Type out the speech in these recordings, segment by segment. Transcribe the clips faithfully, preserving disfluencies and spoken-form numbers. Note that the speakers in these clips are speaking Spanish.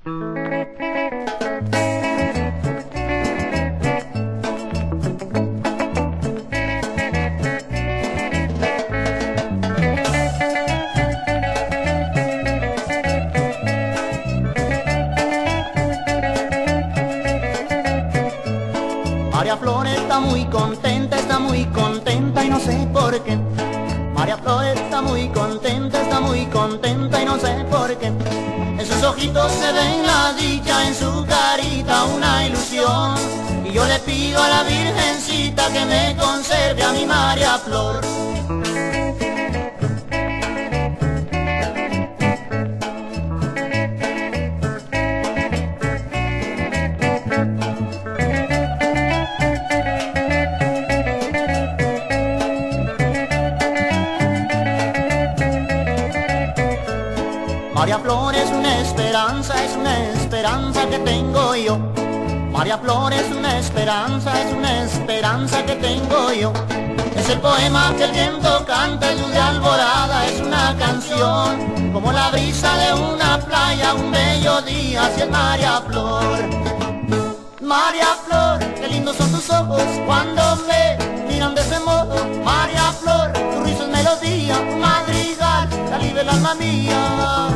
María Flor está muy contenta, está muy contenta y no sé por qué. María Flor está muy contenta, está muy contenta y no sé por qué. En sus ojitos se ve la dicha, en su carita una ilusión. Y yo le pido a la Virgencita que me conserve a mi María Flor. María Flor es una esperanza, es una esperanza que tengo yo. María Flor es una esperanza, es una esperanza que tengo yo. Es el poema que el viento canta, es luz de alborada, es una canción. Como la brisa de una playa, un bello día, así es María Flor. María Flor, qué lindos son tus ojos cuando me miran de ese modo. María Flor, tu risa es melodía, un madrigal, que alivia el alma mía.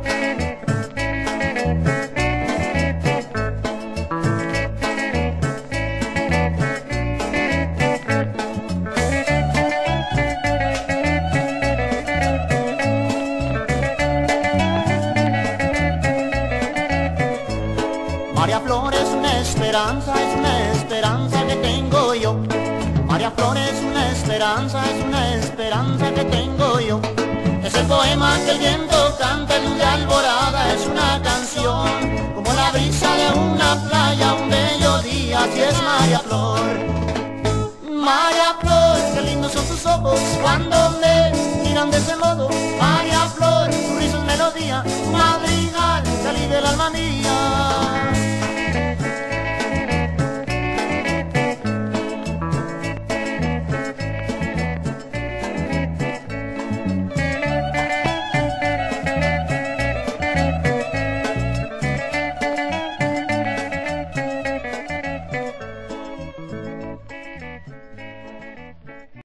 María Flor es una esperanza, es una esperanza que tengo yo. María Flor es una esperanza, es una esperanza que tengo yo. Es el poema que el viento canta, luz de alborada, es una canción. Como la brisa de una playa, un bello día, así es María Flor. María Flor, qué lindos son tus ojos cuando me miran de ese modo. María Flor, tu risa es melodía, madrigal, que alivia el alma mía.